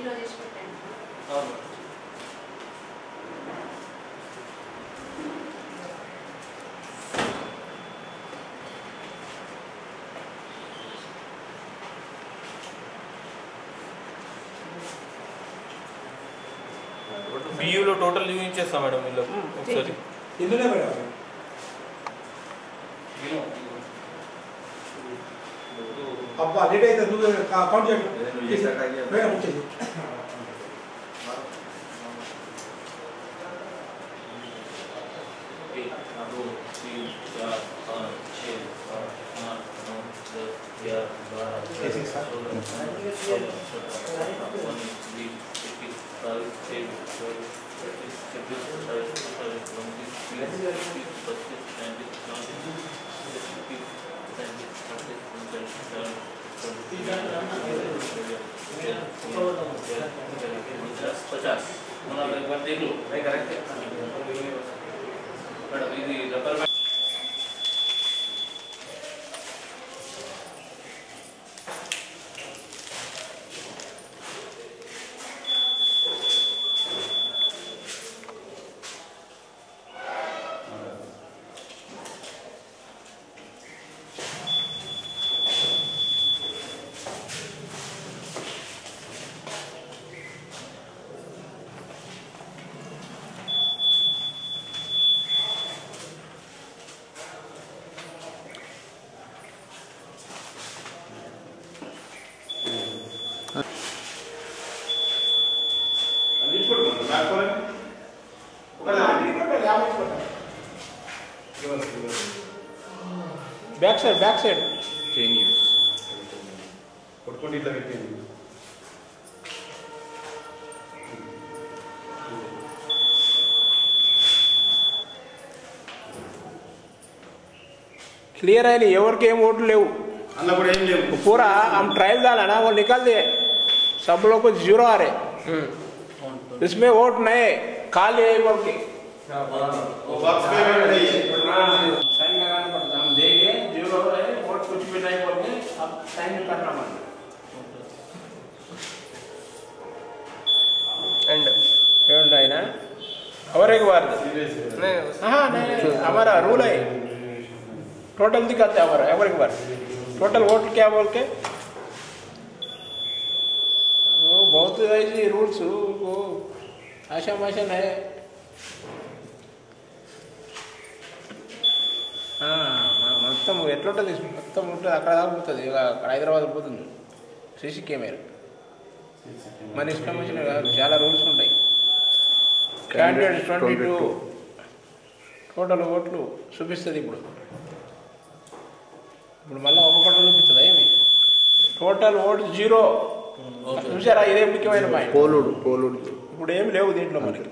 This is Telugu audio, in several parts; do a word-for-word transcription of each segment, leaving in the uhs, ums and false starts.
వీడియో చేసి పెట్టండి. అవును. బియ్యూలో టోటల్ చూపించేస్తాం మేడం వీళ్ళు ఒకసారి. ఇందులో మేడం అబ్బా లేట్ అయితే నువ్వు అకౌంట్ చేయండి మేడం వచ్చేది पचास एक बार देख लो भाई करेक्ट है मैडम ये rubber back side back side chain use కొట్టుకొని ఇట్లా పెట్టేది क्लियर है नहीं और के वोट ले अन्ना కూడా ఏం లేవు पूरा हम ट्रायल डाला ना वो निकाल दिए सब लोग को जीरो आ रहे इसमें वोट नए खाली है बोल के वो बॉक्स पे नहीं साइन लगाना पड़ता हम देंगे जीरो है वोट कुछ भी नहीं बोल के अब साइन करना पड़ता एंड एंड है ना और एक बार नहीं हाँ नहीं हमारा रूल है टोटल दिखाते हैं हमारा एक बार टोटल वोट क्या बोल के वो बहुत ऐसी रूल्स वो आशा माशा है మొత్తం ఎట్లుంటుంది మొత్తం ఉంటుంది అక్కడ దాకా పోతుంది ఇక అక్కడ హైదరాబాద్ పోతుంది సీసీ కెమెరా మన ఇష్టం వచ్చిన చాలా రూల్స్ ఉంటాయి క్యాండిడేట్ ట్వంటీ టూ టోటల్ ఓట్లు చూపిస్తుంది ఇప్పుడు ఇప్పుడు మళ్ళీ ఒక్కొక్కటి చూపిస్తుందా ఏమి టోటల్ ఓట్స్ జీరో చూసారా ఇదే ముఖ్యమైన పాయింట్ పోలుడు పోలుడు ఇప్పుడు ఏమి లేవు దీంట్లో మనకి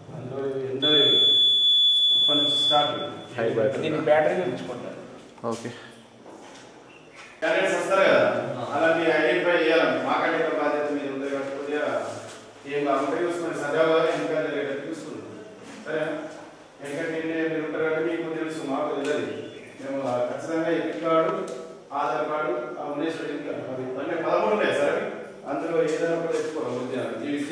దీన్ని బ్యాటరీ తెచ్చుకుంటారు ఓకే క్యాండిడేట్స్ వస్తారు కదా అలాంటి ఐడెంటిఫై చేయాలండి మాకంటే బాధ్యత మీద ఉంది కాబట్టి కొద్దిగా ఏం కాకుండా చూసుకుని సజావుగా ఎన్నికలు జరిగేటట్టు చూసుకుంది సరేనా ఎందుకంటే మీరు ఉంటారు కాబట్టి మీకు తెలుసు మాకు తెలియదు మేము ఖచ్చితంగా ఎపిక్ కార్డు ఆధార్ కార్డు ఆ ఉండేశ్వరి అంటే పదమూడు ఉన్నాయి సరే అందులో ఏదైనా కూడా తెచ్చుకోవాలి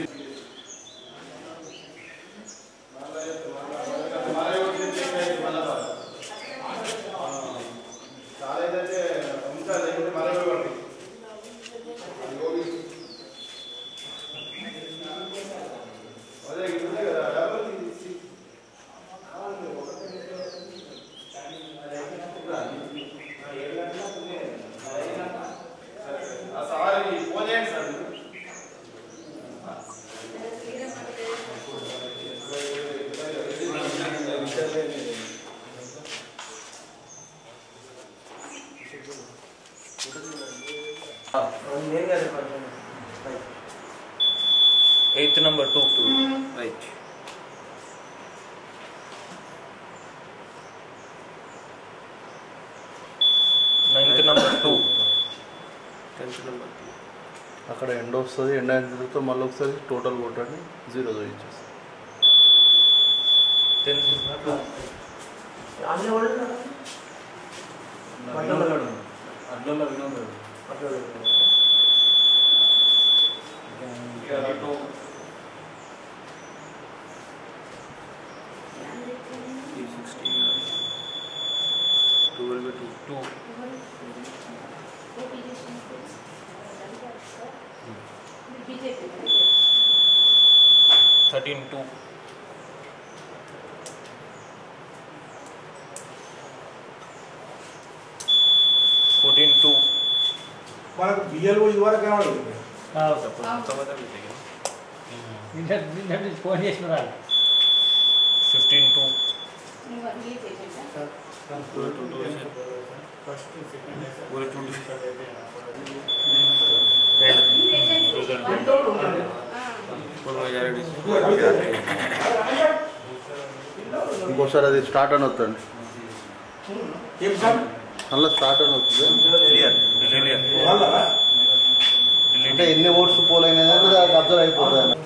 చాలా ఏదైతే ఉంచాలి లేకుంటే మరొక పడుతుంది అదే ఉంటుంది కదా సారీ ఫోన్ చేయండి sir eight number two right ninth number to tenth number అక్కడ ఎండ్ వస్తుంది ఎండ్ అయిన తర్వాత మళ్ళీ ఒకసారి టోటల్ ఓట్ అని జీరో చూపించేస్తుంది टेंथ అట్లా థర్టీన్ టూ ఫోర్టీన్ టూ మనకు బియ్యలు ఇదివరకు కనబడదు. ఫోన్ చేసిన ఫిఫ్టీన్ టూ ఇంకోసారి అది స్టార్ట్ అని వస్తుంది ఏం సార్ అందులో స్టార్ట్ అని వస్తుంది అంటే ఎన్ని ఓట్స్ పోలైనా దానికి అబ్జర్వ్ అయిపోతుంది అన్న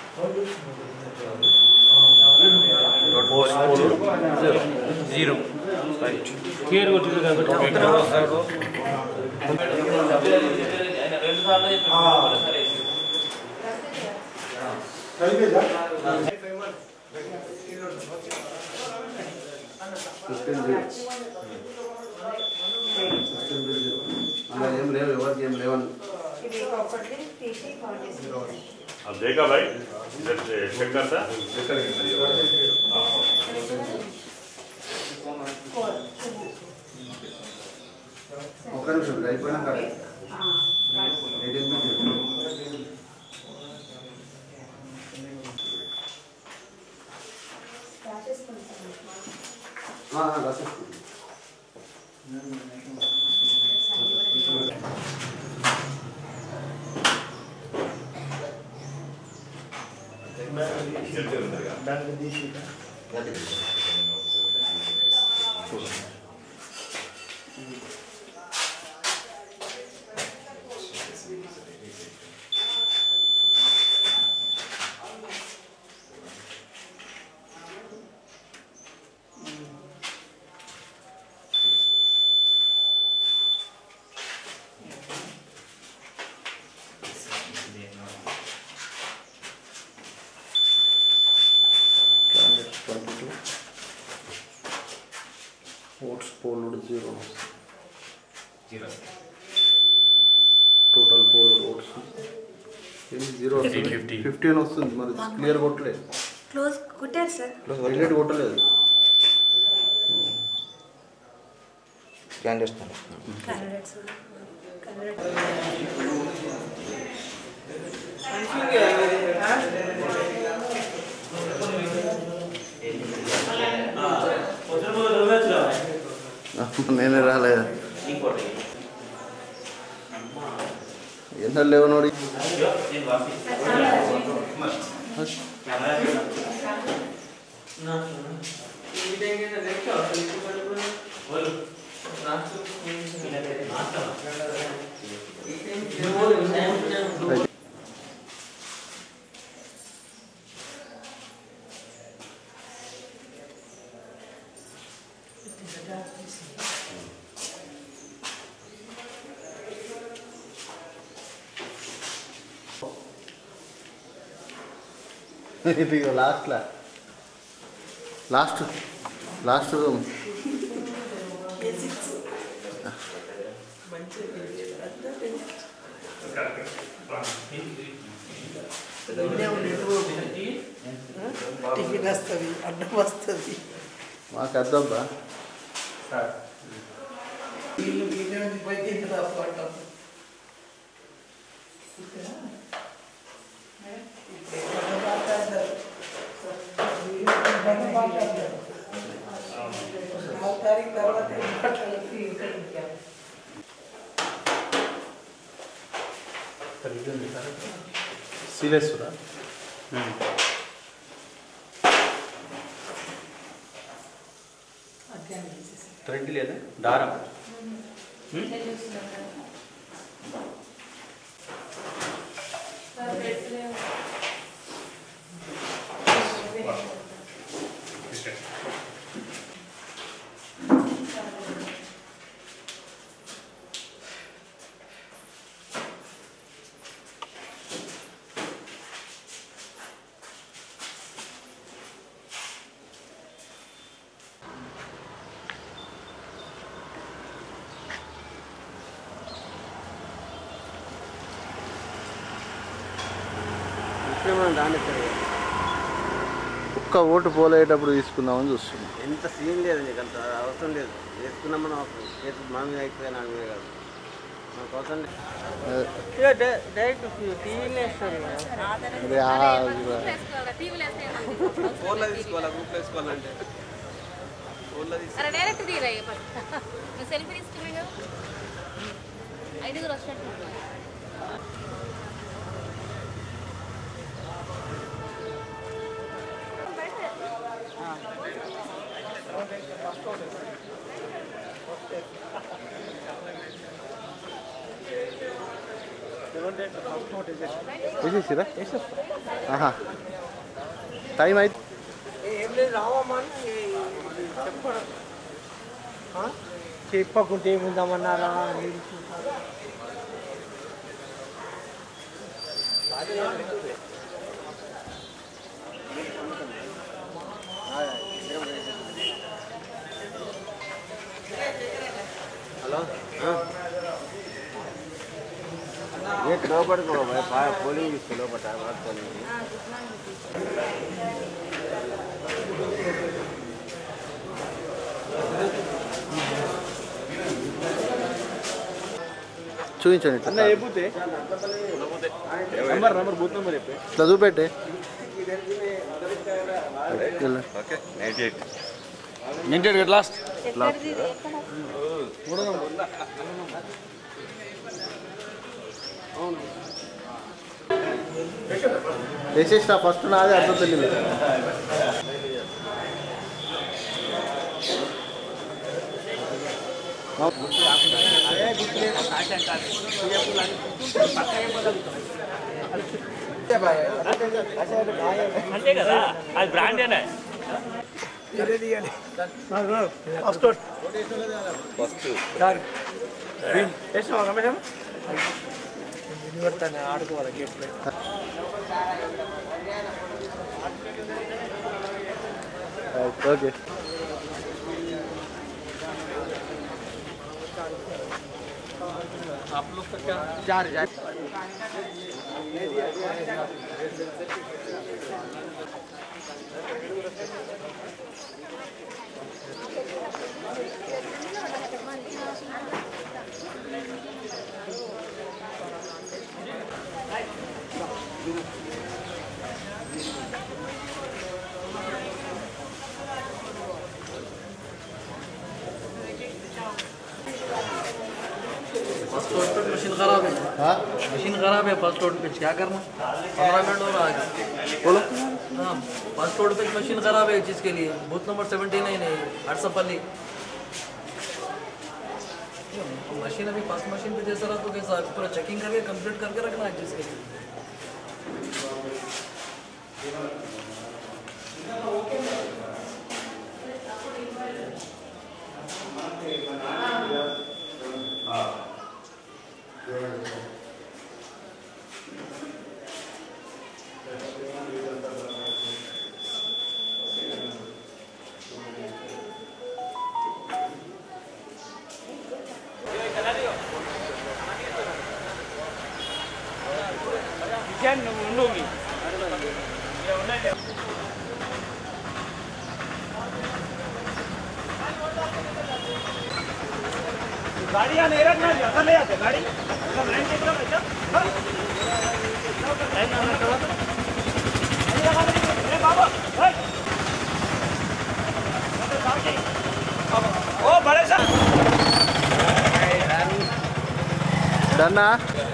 జీరో క్లియర్ కొట్టింది కాబట్టి రెండు సార్లు ఫిఫ్టీన్ జీరో అలా ఏం లేవు ఎవరికి ఏం లేవని अब देखा भाई इधर से चेक करता ఒక్క నిమిషం అయిపోయినా కదా ఎయిటీన్ రాసేసుకుంటాం votes polled zero zero total polled votes zero fifty fifteen వస్తుంది మరి క్లియర్ కొట్టలేదు క్లోజ్ కుట్టారు సార్ హైలైట్ కొట్టలేదు స్కాన్ చేస్తాను క్యాండిడేట్స్ నేనే రాలేదు ఎంత లేవు నోడి ఇది లాస్ట్లా లాస్ట్ లాస్ట్ రూమ్ టిఫిన్ వస్తుంది అన్నం వస్తుంది మాకు అద్దబ్బా వీళ్ళు వీళ్ళే పోయి తింటారు అప్పట్లో సీలేస్తురా థ్రెడ్ లేదా దారం ఒక్క ఓటు పోలేటప్పుడు తీసుకుందామని చూస్తున్నాం. ఎంత సీన్ లేదు, నీకు అంత అవసరం లేదు. వేసుకున్నామని అవసరం కేసు మామూలుగా అయిపోయి నాకు కాదు, నాకు అవసరం లేదు. డైరెక్ట్ టీవీలో వేస్తారు, ఫోన్లో తీసుకోవాలా, గ్రూప్లో వేసుకోవాలంటే ఫోన్లో తీసుకోవాలి. డైరెక్ట్ తీరా సెల్ఫీ తీసుకున్నాయి కదా, ఐదుగురు వచ్చినట్టు. వేసేసిరా? టైం అయితే ఏం లేదు రావమ్మా చెప్పడం చెప్పకుంటే ఏముందామన్నారా హలో ये लोपड़ को भाई पोलिंग इसको लोपड़ है बात पोलिंग చూపించండి అన్న ఏ బూతే నంబర్ నంబర్ బూత్ నంబర్ చెప్పే ఇట్లా చూపెట్టే. Okay ninety eight ninety eight last last వేసేసిన ఫస్ట్ నాదే అర్థం తెలియదు. అంతే కదా, అది బ్రాండేనా? ఫస్ట్ ఫస్ట్ నివర్తాన్ని ఆడుకోవాలి గేట్లో. ఓకే आप लोग का क्या जा रहे हैं? मशीन खराब है। हाँ मशीन खराब है फर्स्ट रोड पे, क्या करना? पंद्रह मिनट हो रहा है। बोलो। हाँ फर्स्ट रोड पे मशीन खराब है, जिसके लिए बूथ नंबर सेवेंटी नाइन है हरसपल्ली। मशीन अभी फर्स्ट मशीन पे जैसा रहा तो कैसा पूरा चेकिंग करके कंप्लीट करके रखना है जिसके लिए। गाड़ी यहाँ नहीं रखना, जैसा ले आते गाड़ी लाइन की तरफ ऐसा लाइन ना लगा अरे बाबा ओ बड़े सा डरना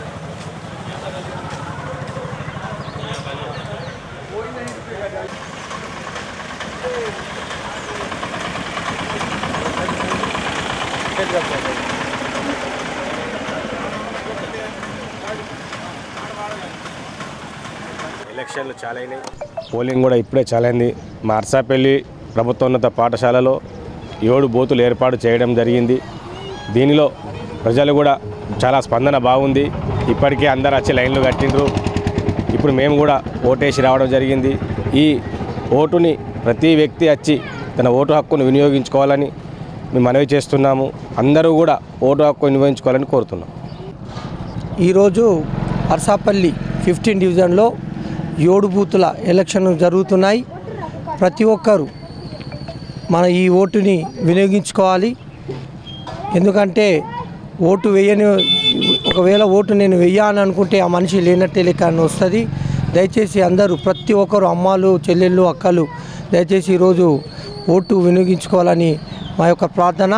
ఎలక్షన్లు చాలా అయినాయి, పోలింగ్ కూడా ఇప్పుడే చాలా అయింది. మార్సాపల్లి ప్రభుత్వోన్నత పాఠశాలలో ఏడు బూతులు ఏర్పాటు చేయడం జరిగింది. దీనిలో ప్రజలు కూడా చాలా స్పందన బాగుంది. ఇప్పటికే అందరు వచ్చి లైన్లు కట్టిండ్రు. ఇప్పుడు మేము కూడా ఓటేసి రావడం జరిగింది. ఈ ఓటుని ప్రతి వ్యక్తి వచ్చి తన ఓటు హక్కును వినియోగించుకోవాలని మేము మనవి చేస్తున్నాము. అందరూ కూడా ఓటు హక్కు వినియోగించుకోవాలని కోరుతున్నాం. ఈరోజు అర్సాపల్లి ఫిఫ్టీన్ డివిజన్లో ఏడు బూతుల ఎలక్షన్ జరుగుతున్నాయి. ప్రతి ఒక్కరు మన ఈ ఓటుని వినియోగించుకోవాలి. ఎందుకంటే ఓటు వేయని ఒకవేళ ఓటు నేను వెయ్యాలని అనుకుంటే ఆ మనిషి లేనట్టే లెక్క అని వస్తుంది. దయచేసి అందరూ ప్రతి ఒక్కరు అమ్మాలు చెల్లెళ్ళు అక్కలు దయచేసి ఈరోజు ఓటు వినియోగించుకోవాలని మా యొక్క ప్రార్థన.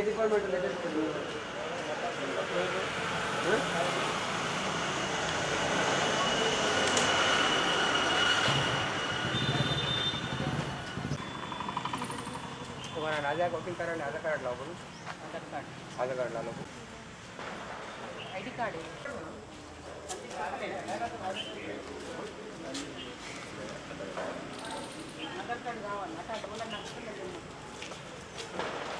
आधार वोटिंग करेंगे आधार कार्ड लाओ बोलो आधार कार्ड आधार कार्ड ला लो आईडी कार्ड आधार कार्ड కావాలి అట డబల్ నక్షత్రం